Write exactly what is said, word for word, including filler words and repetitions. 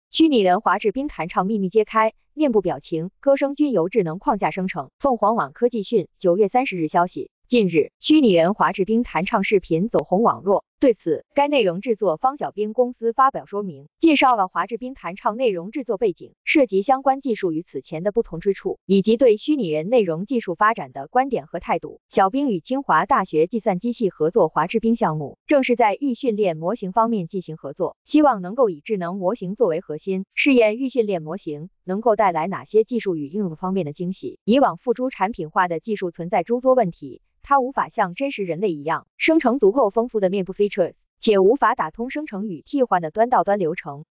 虚拟人华智冰弹唱秘密揭开，面部表情、歌声均由智能框架生成。凤凰网科技讯，九月三十日消息，近日，虚拟人华智冰弹唱视频走红网络。对此，该内容制作方小兵公司发表说明，介绍了华智冰弹唱内容制作背景，涉及相关技术与此前的不同之处，以及对虚拟人内容技术发展的观点和态度。小兵与清华大学计算机系合作华智冰项目，正是在预训练模型方面进行合作，希望能够以智能模型作为核心，试验预训练模型能够带来哪些技术与应用方面的惊喜。以往付诸产品化的技术存在诸多问题。它无法像真实人类一样生成足够丰富的面部 features， 且无法打通生成与替换的端到端流程。